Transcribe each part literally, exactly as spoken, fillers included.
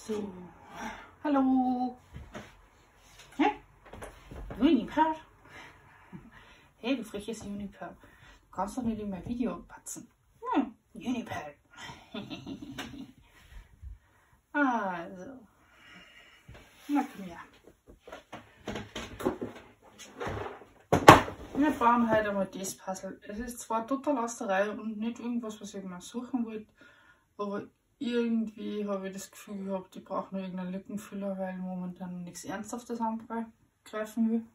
So, hallo. Hä? Juniper? Hey, du freches Juniper. Du kannst doch nicht in mein Video patzen. Hm, Juniper. Also. Na komm her. Wir brauchen heute einmal das Puzzle. Es ist zwar total aus der Reihe und nicht irgendwas, was ich mal suchen wollte, aber irgendwie habe ich das Gefühl gehabt, ich brauche nur irgendeinen Lückenfüller, weil ich momentan nichts Ernsthaftes angreifen will.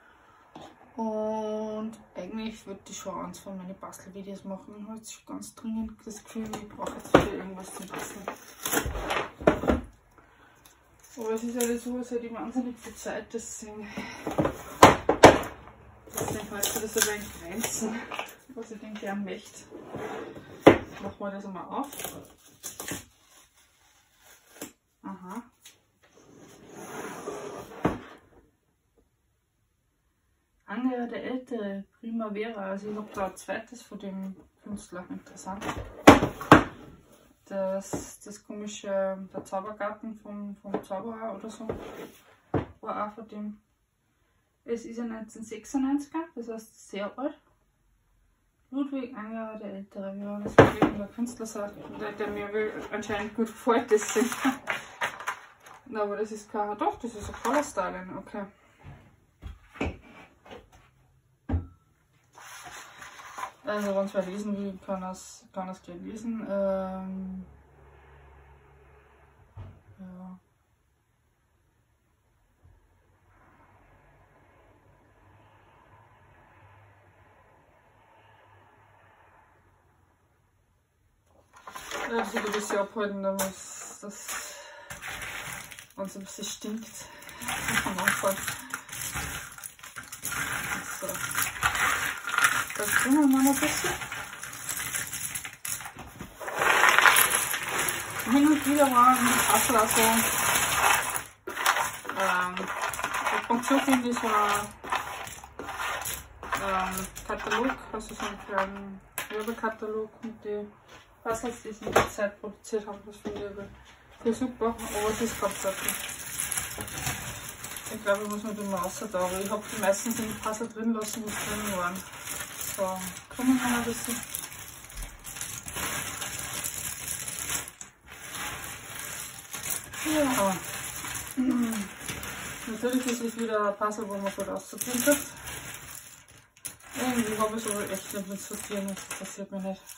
Und eigentlich würde ich schon eins von meinen Bastelvideos machen. Ich habe jetzt schon ganz dringend das Gefühl, ich brauche jetzt wieder irgendwas zum Basteln. Aber es ist ja halt so, als hätte ich wahnsinnig viel Zeit, deswegen, deswegen halte ich das aber in Grenzen, was ich denn gern möchte. Machen wir das einmal auf. Aha. Anger der Ältere, Primavera, also ich habe da ein zweites von dem Künstler, interessant. Das, das komische, der Zaubergarten vom, vom Zauberer oder so, war auch von dem. Es ist ein neunzehnhundertsechsundneunziger, das heißt sehr alt. Ludwig Anger der Ältere, ja, das wird irgendein Künstler sein, der, der mir anscheinend gut gefällt, deswegen. Na, aber das ist kein, doch, das ist ein Color Styling, okay. Also, wenn es wer lesen will, kann es kann es gleich lesen. Ähm, ja. Ja, ich will ein bisschen abhalten, damit das, wenn es ein bisschen stinkt, am Anfang. So. Das tun wir mal ein bisschen. Hin und wieder waren die Puzzle auch so. Ähm, ab und zu finde ich so ein ähm, Katalog, also so einen kleinen Werbekatalog mit den Puzzles, die sie in der Zeit produziert haben. Das finde ich viel super, aber es ist ganz fertig. Ich glaube, ich muss nicht immer raus da, aber ich habe die meisten in den Puzzle drin lassen, die drin waren. So, kommen wir mal ein bisschen. Ja. Mhm. Natürlich ist es wieder ein Puzzle, wo man gut aussortieren kann. Irgendwie habe ich es aber echt nicht mit sortieren, das interessiert mich nicht.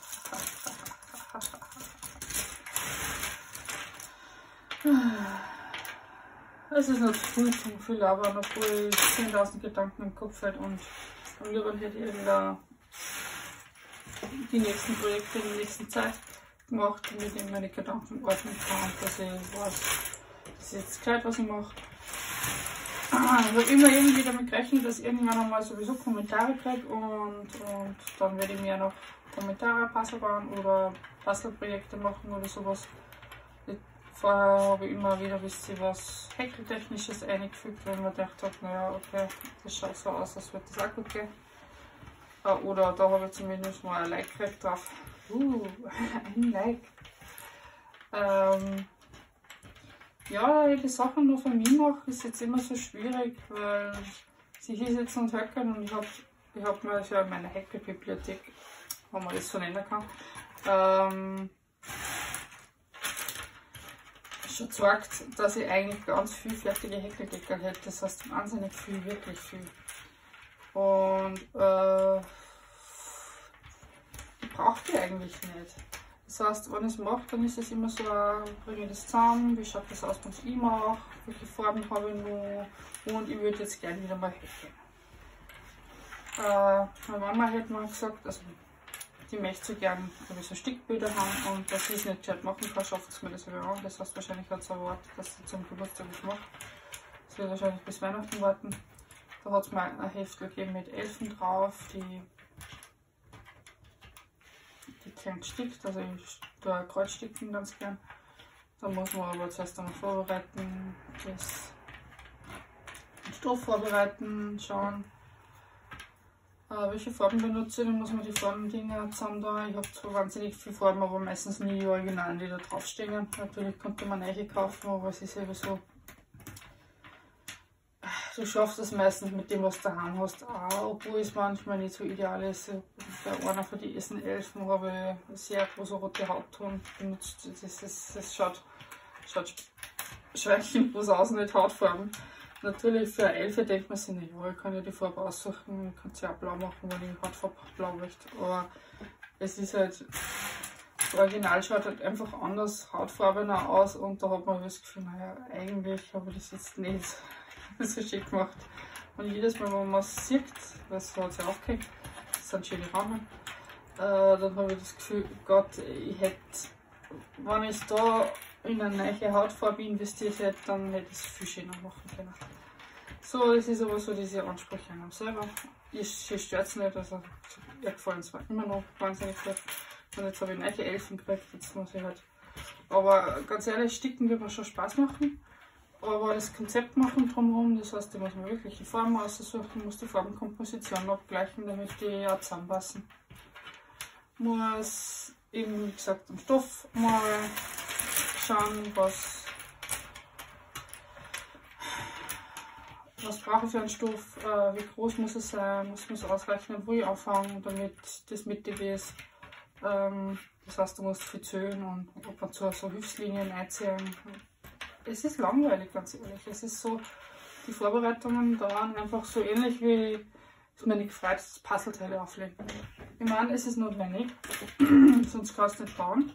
Es ist noch zu früh zum viel labern, obwohl ich zehntausend Gedanken im Kopf hätte und am liebsten hätte ich da die nächsten Projekte in der nächsten Zeit gemacht, damit ich meine Gedanken ordnen kann, dass ich weiß, das ist jetzt gescheit, was ich mache. Ich habe immer irgendwie damit gerechnet, dass ich irgendwann einmal sowieso Kommentare kriege und, und dann werde ich mir noch Kommentare, Puzzle bauen oder Puzzle-Projekte machen oder sowas. Vorher habe ich immer wieder ein bisschen was Häkeltechnisches eingefügt, weil man gedacht hat, naja, okay, das schaut so aus, als würde das auch gut gehen. Oder da habe ich zumindest mal ein Like gekriegt drauf. Uh, ein Like. Ähm, ja, die Sachen nur von mir mache, ist jetzt immer so schwierig, weil sie hier sitzen und häkeln und ich habe ich hab mir für meine Häkelbibliothek, wenn man das so nennen kann, ähm, schon gezeigt, dass ich eigentlich ganz viel fertige Häkeldeckel hätte. Das heißt wahnsinnig viel, wirklich viel. Und äh, die braucht ich eigentlich nicht. Das heißt, wenn ich es mache, dann ist es immer so, bringe ich das zusammen, wie schaut das aus, wenn ich es mache, welche Farben habe ich noch und ich würde jetzt gerne wieder mal häkeln. Äh, meine Mama hätte mal gesagt, also die möchte so gern so Stickbilder haben und dass ich es nicht gescheit machen kann, schafft es mir das wieder an. Das heißt, wahrscheinlich hat es erwartet, dass sie zum Geburtstag was macht. Das wird wahrscheinlich bis Weihnachten warten. Da hat es mir ein Heft gegeben mit Elfen drauf, die, die klein gestickt, also ich tue Kreuzsticken ganz gern. Da muss man aber zuerst einmal vorbereiten, das den Stoff vorbereiten, schauen. Äh, welche Farben benutze ich? Dann muss man die Farbendinger zusammen da. Ich habe zwar wahnsinnig viele Farben, aber meistens nie die Originalen, die da draufstehen. Natürlich könnte man neue kaufen, aber es ist ja so. Du schaffst es meistens mit dem, was du daheim hast, auch, obwohl es manchmal nicht so ideal ist. Bei einer von den ersten Elfen habe ich eine sehr große rote Hautton benutzt. Das, ist, das schaut, schaut schwächenlos aus, nicht Hautfarben. Natürlich für eine Elfe denkt man sich nicht, ja, ich kann ja die Farbe aussuchen, ich kann sie auch blau machen, wenn ich die Hautfarbe blau möchte. Aber es ist halt, das Original schaut halt einfach anders, hautfarbener aus und da hat man das Gefühl, naja, eigentlich habe ich das jetzt nicht so schön gemacht. Und jedes Mal, wenn man es sieht, weil es hat sich aufgehängt, das sind schöne Rahmen, äh, dann habe ich das Gefühl, Gott, ich hätte, wenn ich da in eine neue Hautfarbe investiert hätte, dann hätte ich es viel schöner machen können. So, das ist aber so diese Ansprüche an einem selber. Ich, ich stört es nicht, also mir gefallen es immer noch wahnsinnig gut. Und jetzt habe ich neue Elfen gekriegt, jetzt muss ich halt. Aber ganz ehrlich, Sticken wird mir schon Spaß machen. Aber das Konzept machen drumherum, das heißt, ich muss mir wirklich die Farben aussuchen, muss die Farbenkomposition abgleichen, damit die auch zusammenpassen. Muss eben, wie gesagt, am Stoff mal schauen, was, was brauche ich für einen Stoff, äh, wie groß muss es sein, muss man es ausrechnen, wo ich anfange, damit das mittig ist. Ähm, das heißt, du musst viel zählen und ab und zu so Hilfslinien einziehen. Es ist langweilig, ganz ehrlich. Es ist so, die Vorbereitungen dauern einfach so ähnlich wie, dass man nicht gefreut ist, Puzzleteile auflegen. Ich meine, es ist notwendig, sonst kannst du nicht bauen.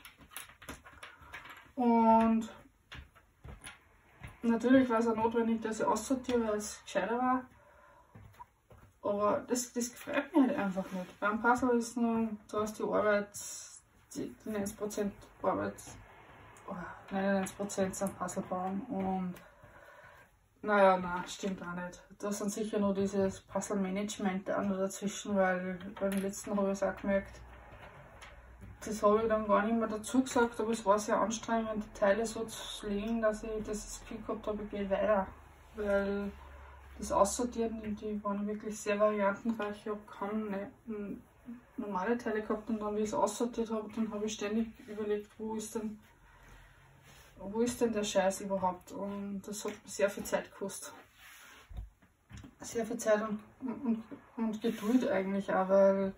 Und natürlich war es auch notwendig, dass ich aussortiere, weil es gescheiter war. Aber das, das gefällt mir halt einfach nicht. Beim Puzzle ist nur, du hast die Arbeit, die, die neunzig Prozent Arbeit. neunundneunzig Prozent sind Puzzle bauen und naja, nein, stimmt auch nicht. Da sind sicher nur dieses Puzzle-Management auch noch dazwischen, weil beim letzten habe ich es auch gemerkt, das habe ich dann gar nicht mehr dazu gesagt, aber es war sehr anstrengend, die Teile so zu legen, dass ich das Gefühl gehabt habe, ich gehe weiter. Weil das Aussortieren, die waren wirklich sehr variantenreich. Ich habe kaum normale Teile gehabt und dann, wie ich es aussortiert habe, dann habe ich ständig überlegt, wo ist denn Wo ist denn der Scheiß überhaupt? Und das hat mir sehr viel Zeit gekostet. Sehr viel Zeit und, und, und Geduld eigentlich auch, weil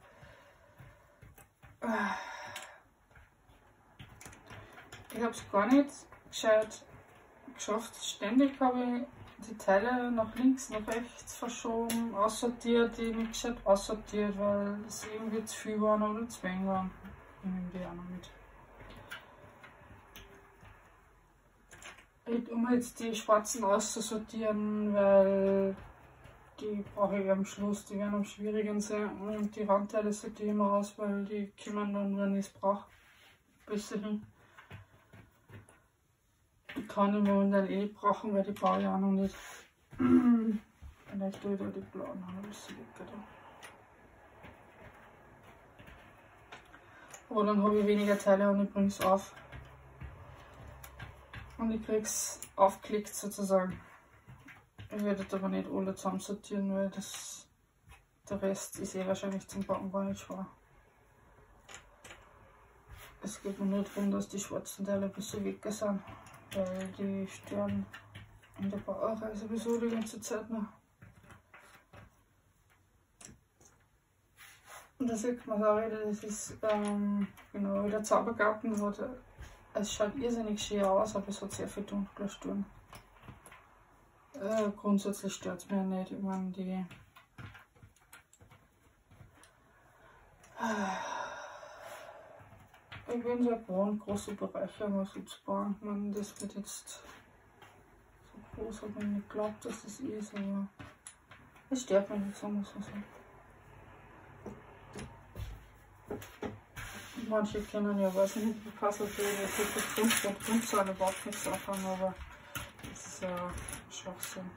äh, ich habe es gar nicht gescheit geschafft. Ständig habe ich die Teile nach links, nach rechts verschoben, aussortiert, die nicht gescheit aussortiert, weil es irgendwie zu viel waren oder zu wenig waren. Irgendwie auch noch mit. Um jetzt die schwarzen auszusortieren, weil die brauche ich am Schluss, die werden am schwierigen sein. Und die Randteile sortiere ich immer raus, weil die kommen dann, wenn ich es brauche, besser hin. Die kann ich momentan eh nicht brauchen, weil die brauche ich auch noch nicht. Vielleicht tue ich da die blauen noch ein bisschen weg, oder? Aber dann habe ich weniger Teile und ich bringe es auf. Und ich krieg's aufgelegt sozusagen. Ich werde aber nicht alle zusammen sortieren, weil das, der Rest ist eh wahrscheinlich zum Backen gar nicht schwer. Es geht mir nur darum, dass die schwarzen Teile ein bisschen weg sind, weil die stören in der Baureise sowieso die ganze Zeit noch. Und da sieht man auch wieder, das ist ähm, genau wie der Zaubergarten, wo der, es schaut irrsinnig schön aus, aber es hat sehr viel dunkle Stirn. Äh, grundsätzlich stört es mich nicht. Ich meine, die. Ich bin sehr gewohnt, große Bereiche mal so zu bauen. Ich meine, das wird jetzt so groß, habe ich nicht geglaubt, dass das ist, aber es stört mich nicht, so muss man sagen. Manche kennen ja, weiß nicht, wie Puzzle für die Grund und Grundzahlen überhaupt nichts anfangen, aber das ist ja Schwachsinn.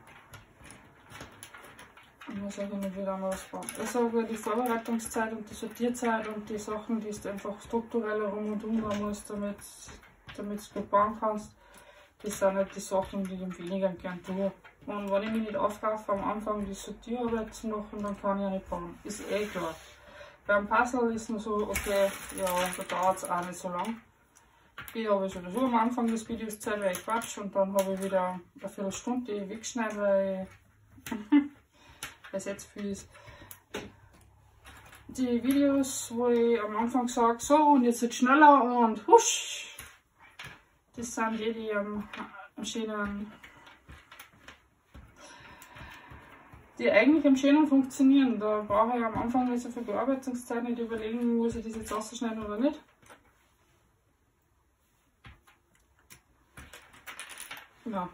Ich muss eigentlich wieder mal was bauen. Also die Vorbereitungszeit und die Sortierzeit und die Sachen, die du einfach strukturell herum und um musst, damit, damit du gut bauen kannst, das sind halt die Sachen, die ich am weniger gern tue. Und wenn ich mich nicht aufraffe, am Anfang die Sortierarbeit zu machen, dann kann ich ja nicht bauen. Ist eh klar. Beim Puzzle ist nur so, okay, ja, da dauert es auch nicht so lang. Ich habe sowieso am Anfang des Videos Zeit, weil ich quatsch, und dann habe ich wieder eine Viertelstunde, die ich wegschneide, weil es jetzt viel ist. Die Videos, wo ich am Anfang sage, so und jetzt wird schneller und husch, das sind die, die am, am schönen, die eigentlich am schönen funktionieren. Da brauche ich am Anfang nicht so viel Bearbeitungszeit, nicht überlegen, muss ich das jetzt ausschneiden oder nicht. Ja.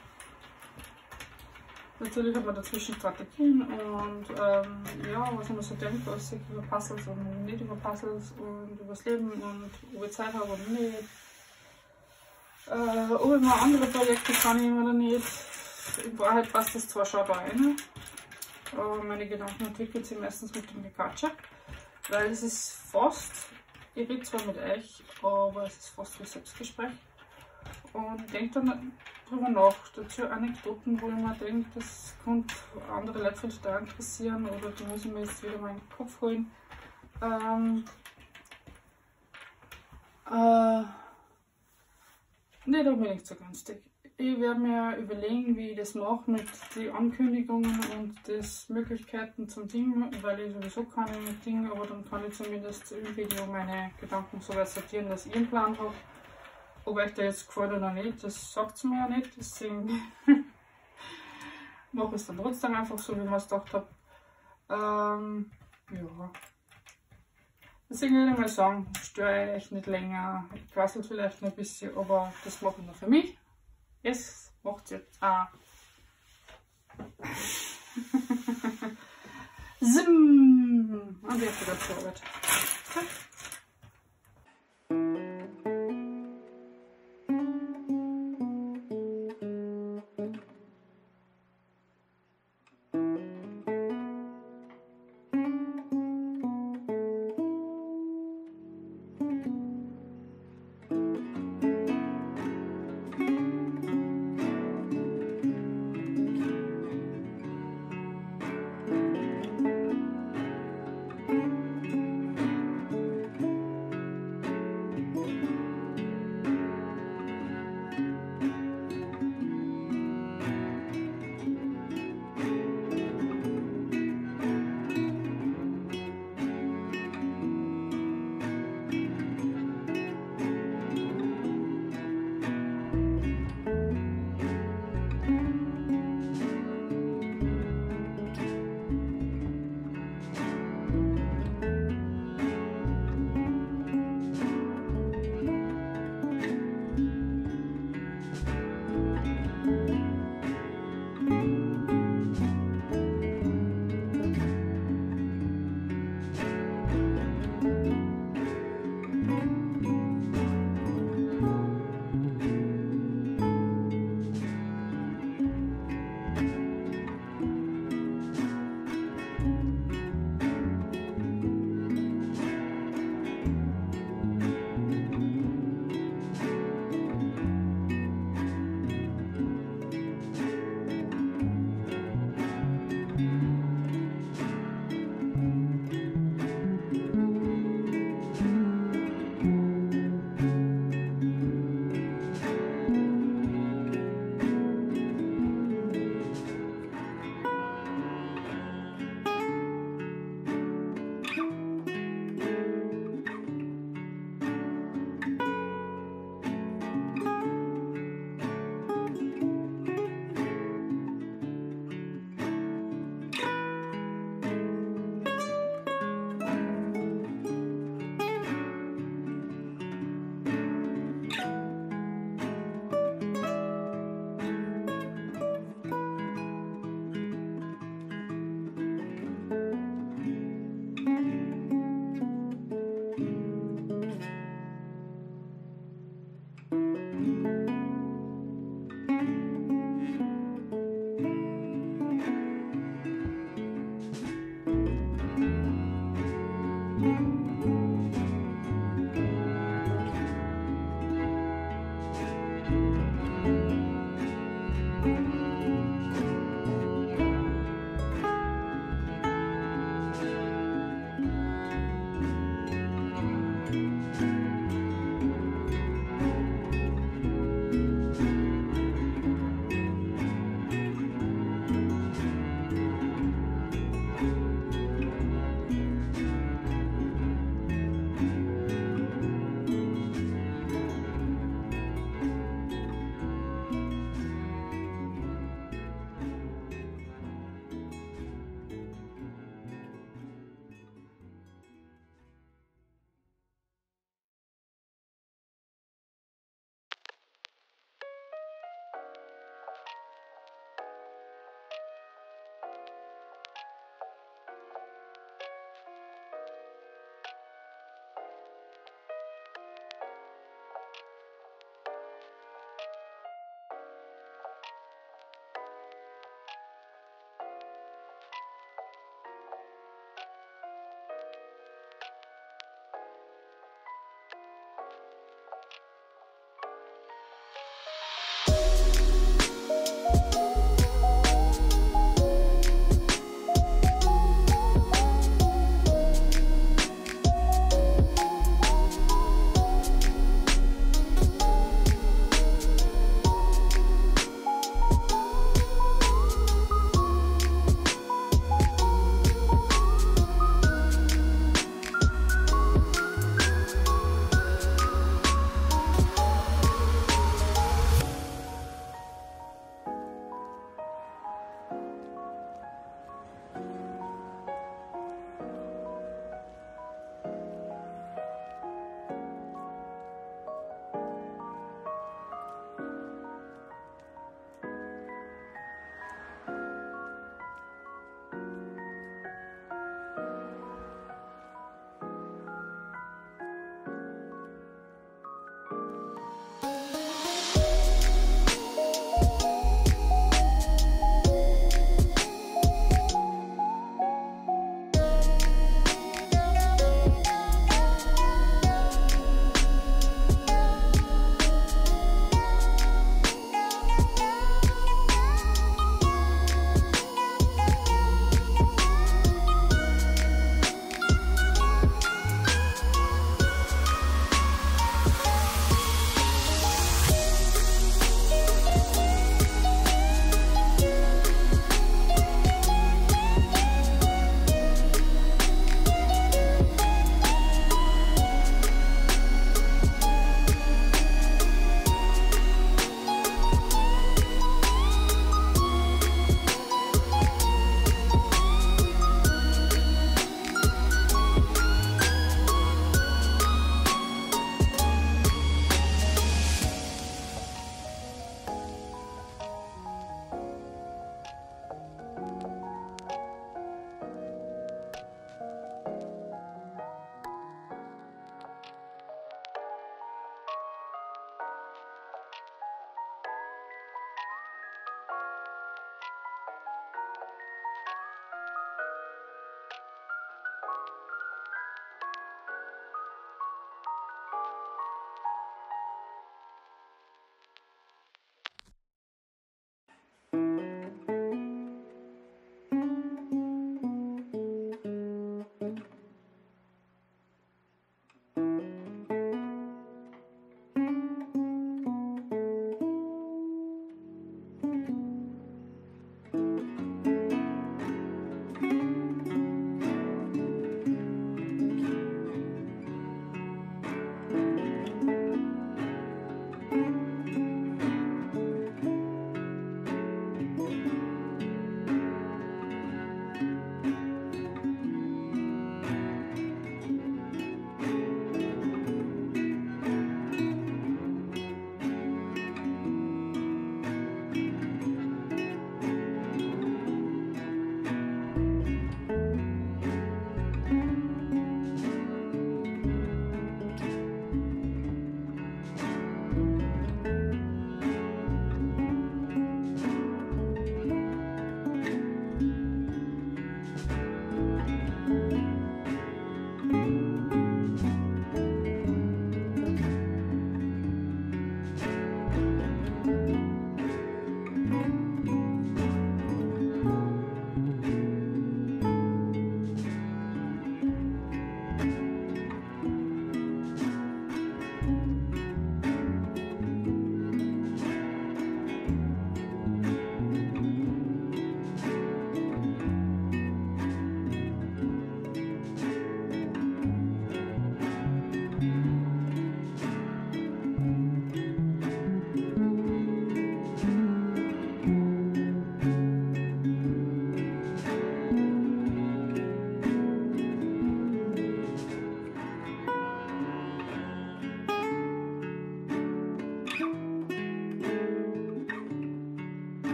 Natürlich hat man dazwischen Strategien und ähm, ja, was man so denkt, was ich über Puzzles und nicht über Puzzles und über das Leben und ob ich Zeit habe oder nicht. Äh, ob ich mal andere Projekte kann ich oder nicht. In Wahrheit passt das zwar schon da rein, aber meine Gedanken entwickeln sich meistens mit dem Gekatsche, weil es ist fast, ich rede zwar mit euch, aber es ist fast wie ein Selbstgespräch. Und ich denke dann drüber nach, dazu Anekdoten, wo ich mir denke, das könnte andere Leute vielleicht da interessieren oder die muss ich mir jetzt wieder mal in den Kopf holen. Ähm, äh, nicht unbedingt so günstig. Ich werde mir überlegen, wie ich das mache mit den Ankündigungen und das Möglichkeiten zum Ding, weil ich sowieso keine Dinge, aber dann kann ich zumindest im Video meine Gedanken so weit sortieren, dass ich einen Plan habe. Ob euch der jetzt gefällt oder nicht, das sagt es mir ja nicht, deswegen mache ich es dann trotzdem einfach so, wie ich es gedacht habe. Ähm, ja. Deswegen würde ich mal sagen, störe ich euch nicht länger, ich quasselt vielleicht noch ein bisschen, aber das mache ich nur für mich. Jetzt macht es jetzt auch. Sim! Und jetzt wieder zur Arbeit.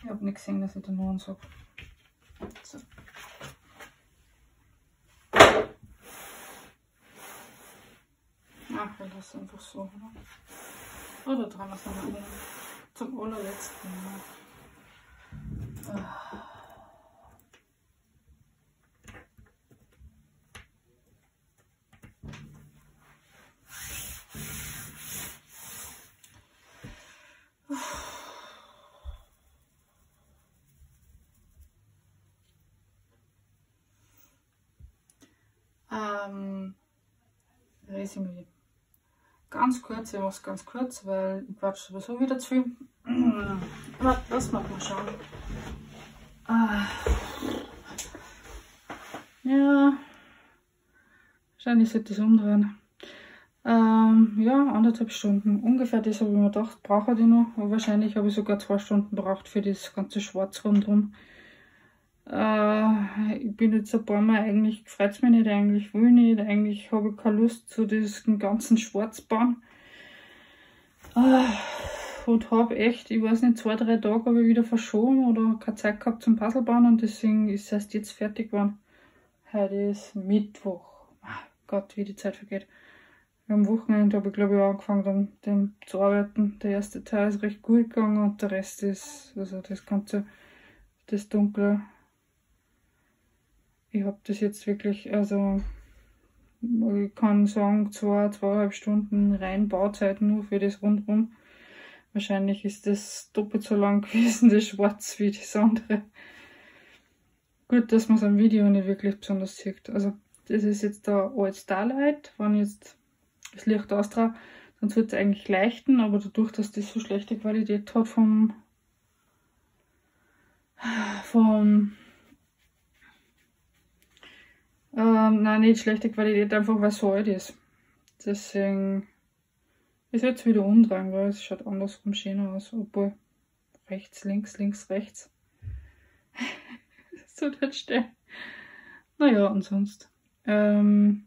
Ich habe nicht gesehen, dass ich da noch einen sage. So. Ach, ich lasse einfach so, oder? Oder dran lassen wir noch zum allerletzten Mal. Ah. Ähm, Resümee. Ganz kurz, ich mache es ganz kurz, weil ich quatsch sowieso wieder zu viel. Aber das mag man schauen. Ah. Ja, wahrscheinlich sollte ich es umdrehen. Ähm, ja, anderthalb Stunden. Ungefähr das habe ich mir gedacht, brauche ich noch. Aber wahrscheinlich habe ich sogar zwei Stunden gebraucht für das ganze Schwarz rundherum. Äh, ich bin jetzt ein paar Mal, eigentlich freut es mich nicht, eigentlich will ich nicht, eigentlich habe ich keine Lust zu diesem ganzen Schwarzbauen. Äh, und habe echt, ich weiß nicht, zwei, drei Tage habe ich wieder verschoben oder keine Zeit gehabt zum Puzzlebauen und deswegen ist es erst jetzt fertig geworden. Heute ist Mittwoch. Oh Gott, wie die Zeit vergeht. Am Wochenende habe ich glaube ich auch angefangen um, dem zu arbeiten. Der erste Teil ist recht gut gegangen und der Rest ist, also das ganze, das Dunkle. Ich habe das jetzt wirklich, also ich kann sagen, zwei, zweieinhalb Stunden rein Bauzeit nur für das rundherum. Wahrscheinlich ist das doppelt so lang gewesen, das Schwarz, wie das andere. Gut, dass man es am Video nicht wirklich besonders sieht. Also das ist jetzt der Old Starlight. Wenn jetzt das Licht austrage, dann sollte es eigentlich leuchten, aber dadurch, dass das so schlechte Qualität hat vom vom ähm, nein, nicht schlechte Qualität, einfach weil es alt ist. Deswegen ist jetzt wieder umdrehen, weil es schaut andersrum schöner aus, obwohl rechts, links, links, rechts. So dort stehen. Naja, und sonst. Ähm,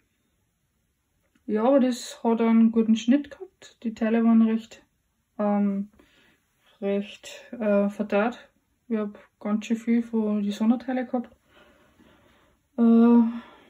ja, aber das hat einen guten Schnitt gehabt. Die Teile waren recht, ähm, recht äh, verteilt. Ich habe ganz schön viel von die Sonderteile gehabt. Äh,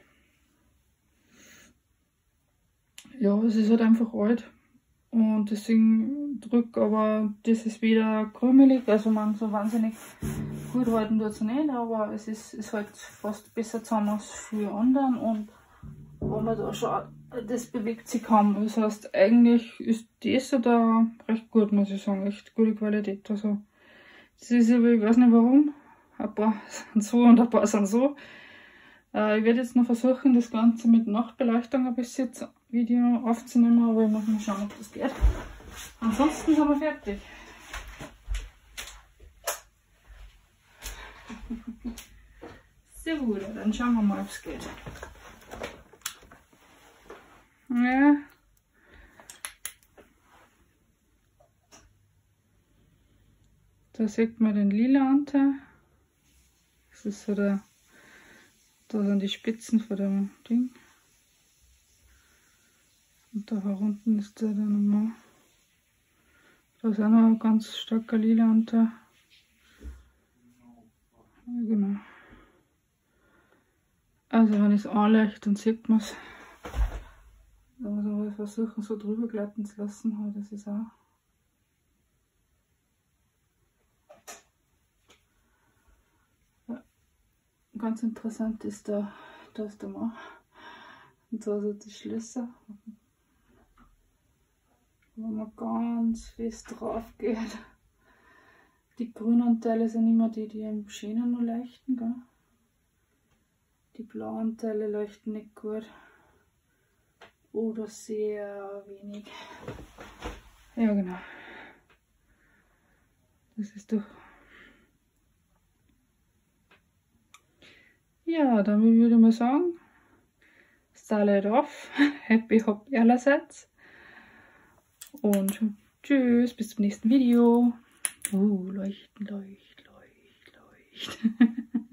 ja, es ist halt einfach alt. Und deswegen drück, aber das ist wieder krümelig, also man so wahnsinnig gut halten tut es nicht, aber es ist, ist halt fast besser zusammen als für anderen und wenn man da schaut, das bewegt sich kaum. Das heißt, eigentlich ist das da recht gut, muss ich sagen, echt gute Qualität. Also das ist aber, ich weiß nicht warum, ein paar sind so und ein paar sind so. Äh, ich werde jetzt noch versuchen, das Ganze mit Nachtbeleuchtung ein bisschen Video aufzunehmen, aber ich muss mal schauen, ob das geht. Ansonsten sind wir fertig. Sehr gut, dann schauen wir mal, ob es geht. Ja. Da sieht man den lila Anteil. Das ist so der, da sind die Spitzen von dem Ding. Und da unten ist der dann nochmal. Da ist auch noch ein ganz starker lila Anteil. Ja, genau. Also wenn ich es anleuchte, dann sieht man es. Da muss man versuchen, so drüber gleiten zu lassen, aber das ist auch. Ja. Ganz interessant ist da, da ist der Mann. Und da sind die Schlösser. Wenn man ganz fest drauf geht. Die grünen Teile sind immer die, die am schönen noch leuchten, gell? Die blauen Teile leuchten nicht gut. Oder sehr wenig. Ja, genau. Das ist doch. Ja, dann würde ich mal sagen, Starlight off. Happy Hobby allerseits. Und tschüss, bis zum nächsten Video. Uh, leuchten, leucht, leucht, leucht.